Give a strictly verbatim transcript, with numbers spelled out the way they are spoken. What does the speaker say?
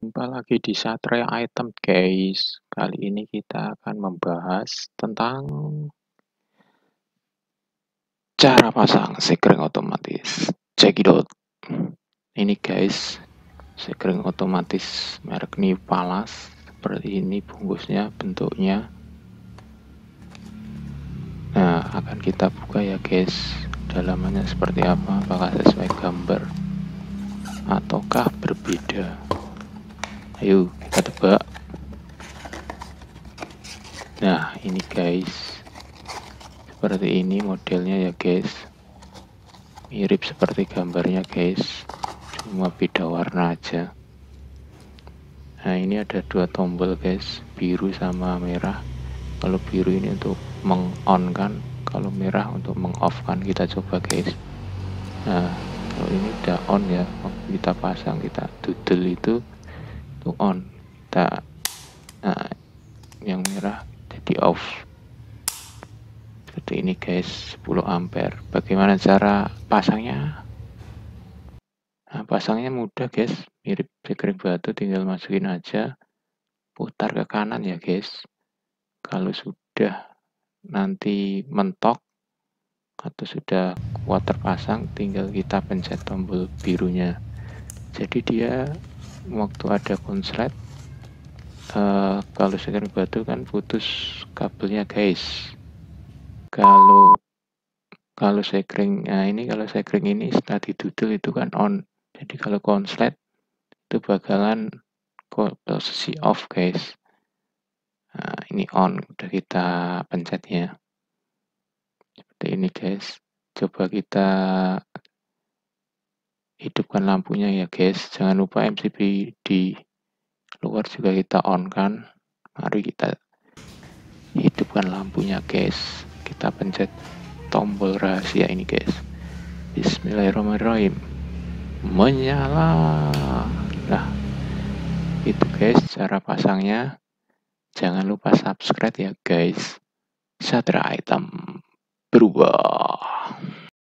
Jumpa lagi di Satria Item guys. Kali ini kita akan membahas tentang cara pasang sekring otomatis. Cekidot. Ini guys, sekring otomatis merek New Palace. Seperti ini bungkusnya, bentuknya. Nah, akan kita buka ya guys. Dalamannya seperti apa? Apakah sesuai gambar ataukah berbeda? Ayo kita tebak. Nah, ini guys. Seperti ini modelnya ya guys, mirip seperti gambarnya guys, cuma beda warna aja. Nah, ini ada dua tombol guys, biru sama merah. Kalau biru ini untuk meng-on kan, kalau merah untuk meng-off kan. Kita coba guys. Nah, kalau ini udah on ya, waktu kita pasang, kita dudel itu itu on. Kita, nah, yang merah jadi off. Seperti ini guys, sepuluh ampere. Bagaimana cara pasangnya? Nah, pasangnya mudah guys, mirip sekring batu, tinggal masukin aja, putar ke kanan ya guys. Kalau sudah nanti mentok atau sudah kuat terpasang, tinggal kita pencet tombol birunya. Jadi dia waktu ada konslet, uh, kalau sekring batu kan putus kabelnya guys. Kalau kalau sekring, nah ini kalau sekring ini setelah didudul itu kan on. Jadi kalau konslet itu bakalan posisi off guys. Nah, ini on, udah kita pencet ya. Seperti ini guys. Coba kita hidupkan lampunya ya guys. Jangan lupa M C B di luar juga kita on kan. Mari kita hidupkan lampunya guys. Kita pencet tombol rahasia ini guys. Bismillahirrahmanirrahim. Menyala. Nah, itu guys cara pasangnya. Jangan lupa subscribe ya guys. Satria Item berubah.